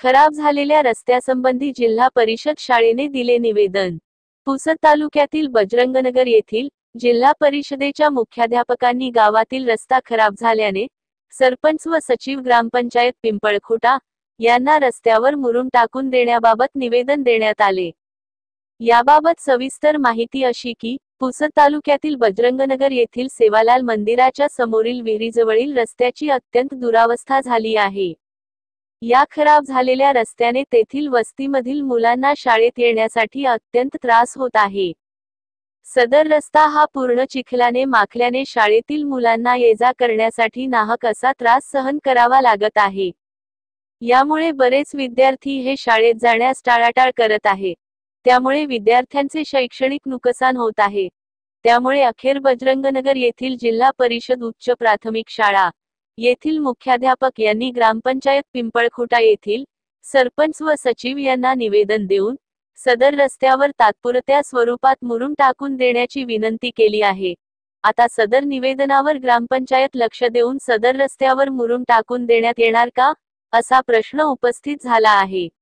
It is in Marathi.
खराब झालेल्या रस्त्यासंबंधी जिल्हा परिषद शाळेने दिले निवेदन। पुसद तालुक्यातील बजरंगनगर येथील जिल्हा परिषदेच्या मुख्याध्यापकांनी गावातील रस्ता खराब झाल्याने सरपंच व सचिव ग्रामपंचायत पिंपळखुटा यांना रस्त्यावर मुरुम टाकून देण्याबाबत निवेदन देण्यात आले। याबाबत सविस्तर माहिती अशी की पुसद तालुक्यातील बजरंगनगर येथील सेवालाल मंदिराच्या समोरील विहिरीजवळील रस्त्याची अत्यंत दुरावस्था झाली आहे। या खराब झालेल्या रस्त्याने तेथील वस्तीमधील मुलांना शाळेत येण्यासाठी अत्यंत त्रास होत आहे। सदर रस्ता हा पूर्ण चिखलाने माखल्याने शाळेतील मुलांना ये-जा करण्यासाठी नाहक असा त्रास सहन करावा लागत आहे। यामुळे बरेच विद्यार्थी हे शाळेत जाण्यास टाळाटाळ करत आहेत। त्यामुळे विद्यार्थ्यांचे शैक्षणिक नुकसान होत आहे। त्यामुळे अखेर बजरंगनगर येथील जिल्हा परिषद उच्च प्राथमिक शाळा येथील मुख्याध्यापक यांनी ग्रामपंचायत पिंपळखुटा येथील सरपंच व सचिव यांना निवेदन देऊन सदर रस्त्यावर तात्पुरत्या स्वरूपात मुरुम टाकून देण्याची विनंती केली आहे। आता सदर निवेदनावर ग्रामपंचायत लक्ष देऊन सदर रस्त्यावर मुरुम टाकून देण्यात येणार का, असा प्रश्न उपस्थित झाला आहे।